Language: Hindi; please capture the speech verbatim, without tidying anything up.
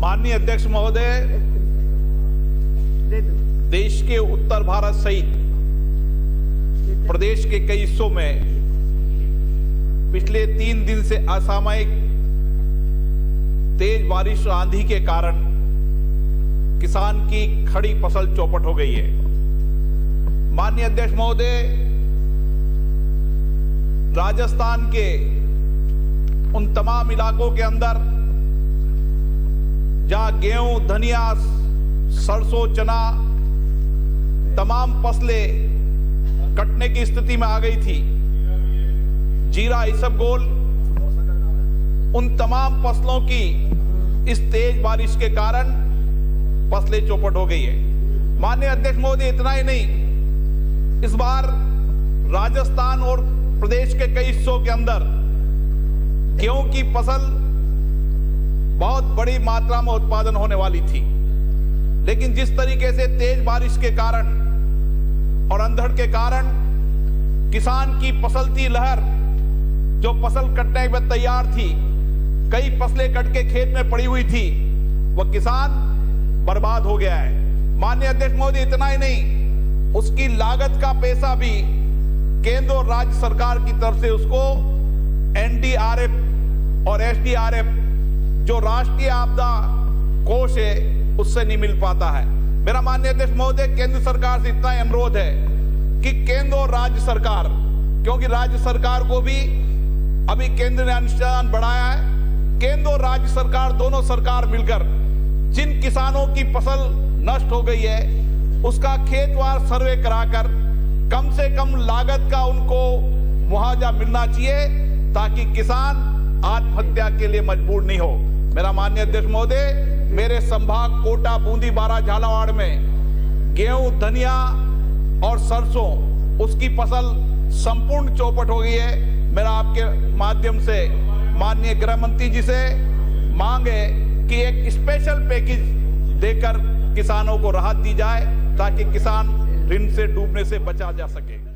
माननीय अध्यक्ष महोदय, देश के उत्तर भारत सहित प्रदेश के कई हिस्सों में पिछले तीन दिन से असामयिक तेज बारिश और आंधी के कारण किसान की खड़ी फसल चौपट हो गई है। माननीय अध्यक्ष महोदय, राजस्थान के उन तमाम इलाकों के अंदर जहां गेहूं, धनिया, सरसों, चना, तमाम फसलें कटने की स्थिति में आ गई थी, जीरा, इसबगोल, उन तमाम फसलों की इस तेज बारिश के कारण फसलें चौपट हो गई है। माननीय अध्यक्ष महोदय, इतना ही नहीं, इस बार राजस्थान और प्रदेश के कई हिस्सों के अंदर गेहूं की फसल बहुत बड़ी मात्रा में उत्पादन होने वाली थी, लेकिन जिस तरीके से तेज बारिश के कारण और अंधड़ के कारण किसान की फसलती लहर, जो फसल कटने में तैयार थी, कई फसलें कट के खेत में पड़ी हुई थी, वह किसान बर्बाद हो गया है। माननीय अध्यक्ष महोदय, इतना ही नहीं, उसकी लागत का पैसा भी केंद्र और राज्य सरकार की तरफ से उसको एन डी आर एफ और एस डी आर एफ, जो राष्ट्रीय आपदा कोष है, उससे नहीं मिल पाता है। मेरा माननीय अध्यक्ष महोदय, केंद्र सरकार से इतना अनुरोध है कि केंद्र और राज्य सरकार, क्योंकि राज्य सरकार को भी अभी केंद्र ने अनुदान बढ़ाया है, केंद्र और राज्य सरकार दोनों सरकार मिलकर जिन किसानों की फसल नष्ट हो गई है उसका खेतवार सर्वे कराकर कम से कम लागत का उनको मुआवजा मिलना चाहिए, ताकि किसान आत्महत्या के लिए मजबूर नहीं हो। मेरा माननीय अध्यक्ष महोदय, मेरे संभाग कोटा, बूंदी, बारा, झालावाड़ में गेहूं, धनिया और सरसों, उसकी फसल संपूर्ण चौपट हो गई है। मेरा आपके माध्यम से माननीय गृह मंत्री जी से मांग है कि एक स्पेशल पैकेज देकर किसानों को राहत दी जाए, ताकि किसान ऋण से डूबने से बचा जा सके।